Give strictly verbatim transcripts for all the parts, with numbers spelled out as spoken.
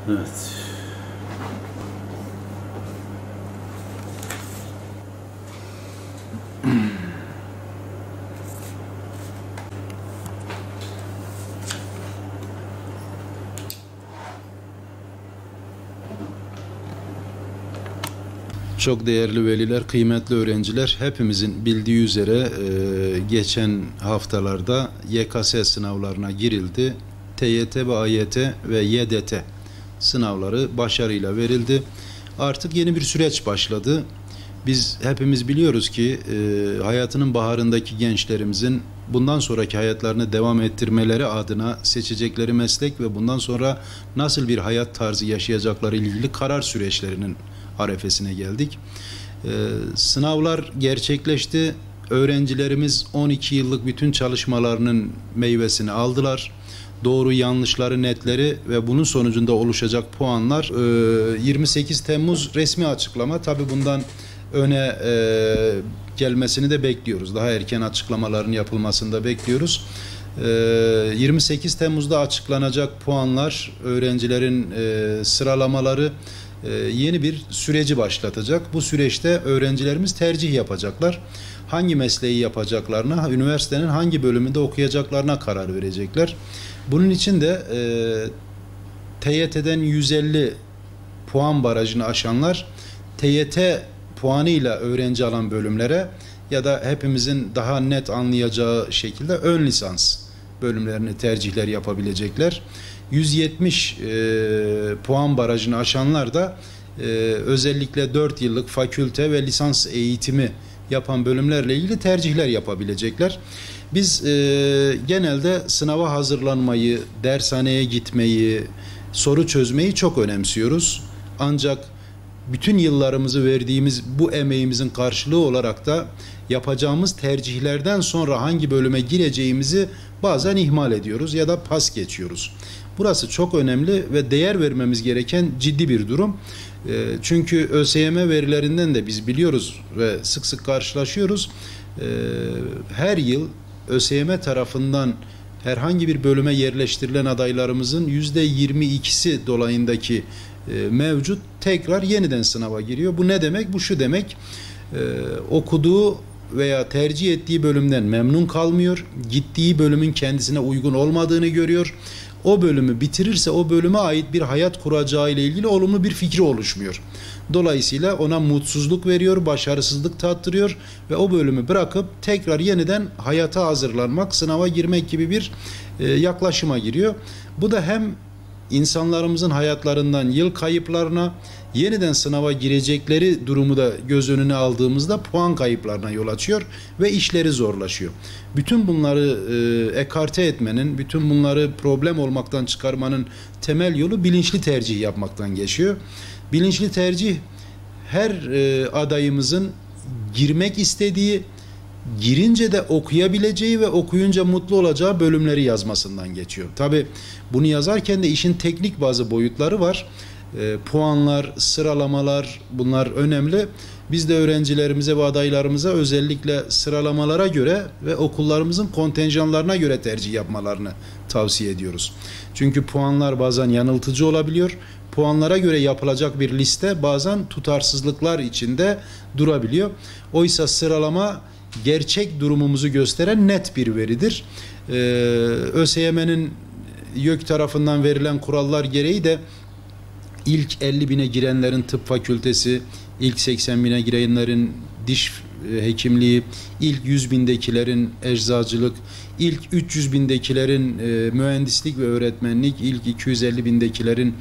Evet. Çok değerli veliler, kıymetli öğrenciler, hepimizin bildiği üzere e, geçen haftalarda Y K S sınavlarına girildi. T Y T ve A Y T ve Y D T sınavları başarıyla verildi. Artık yeni bir süreç başladı. Biz hepimiz biliyoruz ki e, hayatının baharındaki gençlerimizin bundan sonraki hayatlarını devam ettirmeleri adına seçecekleri meslek ve bundan sonra nasıl bir hayat tarzı yaşayacakları ile ilgili karar süreçlerinin arefesine geldik. Ee, sınavlar gerçekleşti. Öğrencilerimiz on iki yıllık bütün çalışmalarının meyvesini aldılar. Doğru yanlışları, netleri ve bunun sonucunda oluşacak puanlar e, yirmi sekiz Temmuz resmi açıklama. Tabii bundan öne e, gelmesini de bekliyoruz. Daha erken açıklamaların yapılmasını da bekliyoruz. E, yirmi sekiz Temmuz'da açıklanacak puanlar, öğrencilerin e, sıralamaları yeni bir süreci başlatacak. Bu süreçte öğrencilerimiz tercih yapacaklar. Hangi mesleği yapacaklarına, üniversitenin hangi bölümünde okuyacaklarına karar verecekler. Bunun için de e, T Y T'den yüz elli puan barajını aşanlar T Y T puanıyla öğrenci alan bölümlere ya da hepimizin daha net anlayacağı şekilde ön lisans bölümlerini tercihler yapabilecekler. yüz yetmiş e, puan barajını aşanlar da e, özellikle dört yıllık fakülte ve lisans eğitimi yapan bölümlerle ilgili tercihler yapabilecekler. Biz e, genelde sınava hazırlanmayı, dershaneye gitmeyi, soru çözmeyi çok önemsiyoruz. Ancak bütün yıllarımızı verdiğimiz bu emeğimizin karşılığı olarak da yapacağımız tercihlerden sonra hangi bölüme gireceğimizi bazen ihmal ediyoruz ya da pas geçiyoruz. Burası çok önemli ve değer vermemiz gereken ciddi bir durum. Çünkü ÖSYM verilerinden de biz biliyoruz ve sık sık karşılaşıyoruz. Her yıl ÖSYM tarafından herhangi bir bölüme yerleştirilen adaylarımızın yüzde yirmi ikisi dolayındaki mevcut tekrar yeniden sınava giriyor. Bu ne demek? Bu şu demek: okuduğu veya tercih ettiği bölümden memnun kalmıyor. Gittiği bölümün kendisine uygun olmadığını görüyor. O bölümü bitirirse o bölüme ait bir hayat kuracağı ile ilgili olumlu bir fikri oluşmuyor. Dolayısıyla ona mutsuzluk veriyor, başarısızlık tattırıyor ve o bölümü bırakıp tekrar yeniden hayata hazırlanmak, sınava girmek gibi bir e, yaklaşıma giriyor. Bu da hem insanlarımızın hayatlarından yıl kayıplarına, yeniden sınava girecekleri durumu da göz önüne aldığımızda puan kayıplarına yol açıyor ve işleri zorlaşıyor. Bütün bunları e, ekarte etmenin, bütün bunları problem olmaktan çıkarmanın temel yolu bilinçli tercih yapmaktan geçiyor. Bilinçli tercih her e, adayımızın girmek istediği, girince de okuyabileceği ve okuyunca mutlu olacağı bölümleri yazmasından geçiyor. Tabii bunu yazarken de işin teknik bazı boyutları var. E, puanlar, sıralamalar, bunlar önemli. Biz de öğrencilerimize ve adaylarımıza özellikle sıralamalara göre ve okullarımızın kontenjanlarına göre tercih yapmalarını tavsiye ediyoruz. Çünkü puanlar bazen yanıltıcı olabiliyor. Puanlara göre yapılacak bir liste bazen tutarsızlıklar içinde durabiliyor. Oysa sıralama gerçek durumumuzu gösteren net bir veridir. Ee, ÖSYM'nin YÖK tarafından verilen kurallar gereği de ilk elli bine girenlerin tıp fakültesi, ilk seksen bine girenlerin diş hekimliği, ilk yüz bindekilerin eczacılık, ilk üç yüz bindekilerin e, mühendislik ve öğretmenlik, ilk iki yüz elli bindekilerin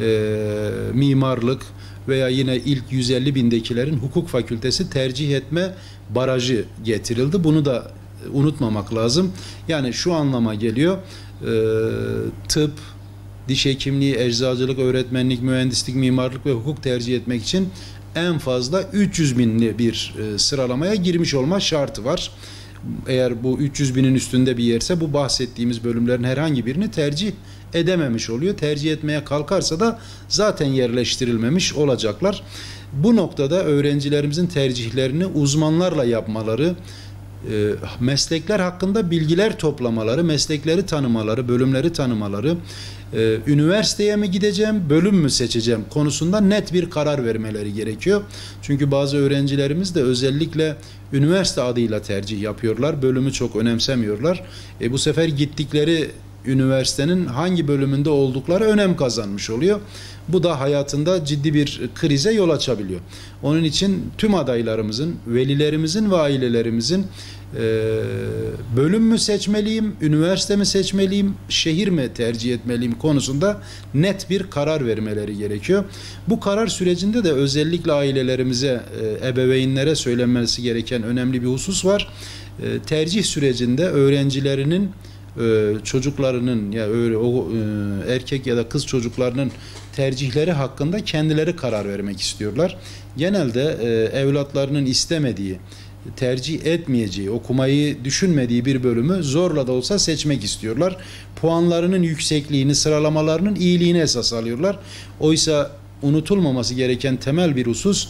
e, mimarlık veya yine ilk yüz elli bindekilerin hukuk fakültesi tercih etme barajı getirildi. Bunu da unutmamak lazım. Yani şu anlama geliyor: e, tıp, diş hekimliği, eczacılık, öğretmenlik, mühendislik, mimarlık ve hukuk tercih etmek için en fazla üç yüz binli bir e, sıralamaya girmiş olma şartı var. Eğer bu üç yüz binin üstünde bir yerse bu bahsettiğimiz bölümlerin herhangi birini tercih edememiş oluyor. Tercih etmeye kalkarsa da zaten yerleştirilmemiş olacaklar. Bu noktada öğrencilerimizin tercihlerini uzmanlarla yapmaları, e, meslekler hakkında bilgiler toplamaları, meslekleri tanımaları, bölümleri tanımaları, e, üniversiteye mi gideceğim, bölüm mü seçeceğim konusunda net bir karar vermeleri gerekiyor. Çünkü bazı öğrencilerimiz de özellikle üniversite adıyla tercih yapıyorlar, bölümü çok önemsemiyorlar. E, bu sefer gittikleri üniversitenin hangi bölümünde oldukları önem kazanmış oluyor. Bu da hayatında ciddi bir krize yol açabiliyor. Onun için tüm adaylarımızın, velilerimizin ve ailelerimizin e, bölüm mü seçmeliyim, üniversite mi seçmeliyim, şehir mi tercih etmeliyim konusunda net bir karar vermeleri gerekiyor. Bu karar sürecinde de özellikle ailelerimize, e, ebeveynlere söylenmesi gereken önemli bir husus var. E, tercih sürecinde öğrencilerinin çocuklarının ya öyle o erkek ya da kız çocuklarının tercihleri hakkında kendileri karar vermek istiyorlar. Genelde evlatlarının istemediği, tercih etmeyeceği, okumayı düşünmediği bir bölümü zorla da olsa seçmek istiyorlar. Puanlarının yüksekliğini, sıralamalarının iyiliğini esas alıyorlar. Oysa unutulmaması gereken temel bir husus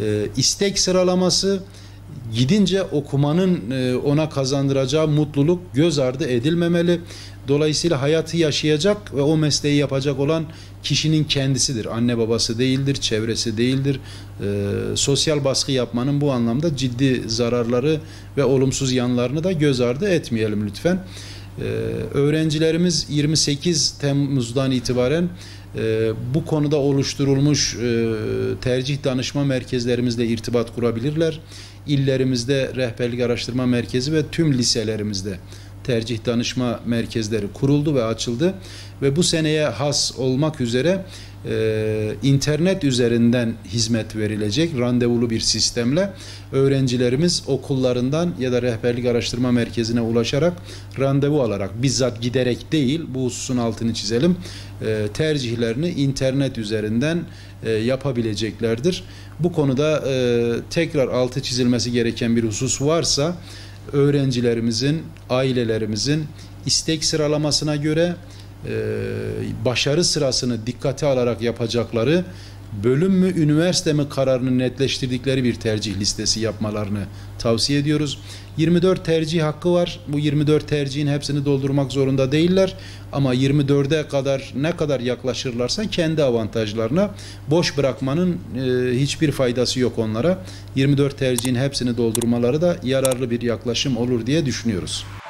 istek sıralaması, gidince okumanın ona kazandıracağı mutluluk göz ardı edilmemeli. Dolayısıyla hayatı yaşayacak ve o mesleği yapacak olan kişinin kendisidir. Anne babası değildir, çevresi değildir. E, sosyal baskı yapmanın bu anlamda ciddi zararları ve olumsuz yanlarını da göz ardı etmeyelim lütfen. E, öğrencilerimiz yirmi sekiz Temmuz'dan itibaren e, bu konuda oluşturulmuş e, tercih danışma merkezlerimizle irtibat kurabilirler. İllerimizde rehberlik araştırma merkezi ve tüm liselerimizde tercih danışma merkezleri kuruldu ve açıldı ve bu seneye has olmak üzere e, internet üzerinden hizmet verilecek randevulu bir sistemle öğrencilerimiz okullarından ya da rehberlik araştırma merkezine ulaşarak randevu alarak, bizzat giderek değil, bu hususun altını çizelim, e, tercihlerini internet üzerinden e, yapabileceklerdir. Bu konuda e, tekrar altı çizilmesi gereken bir husus varsa öğrencilerimizin, ailelerimizin istek sıralamasına göre e, başarı sırasını dikkate alarak yapacakları bölüm mü, üniversite mi kararını netleştirdikleri bir tercih listesi yapmalarını tavsiye ediyoruz. yirmi dört tercih hakkı var. Bu yirmi dört tercihin hepsini doldurmak zorunda değiller. Ama yirmi dörde kadar ne kadar yaklaşırlarsa kendi avantajlarına, boş bırakmanın e, hiçbir faydası yok onlara. yirmi dört tercihin hepsini doldurmaları da yararlı bir yaklaşım olur diye düşünüyoruz.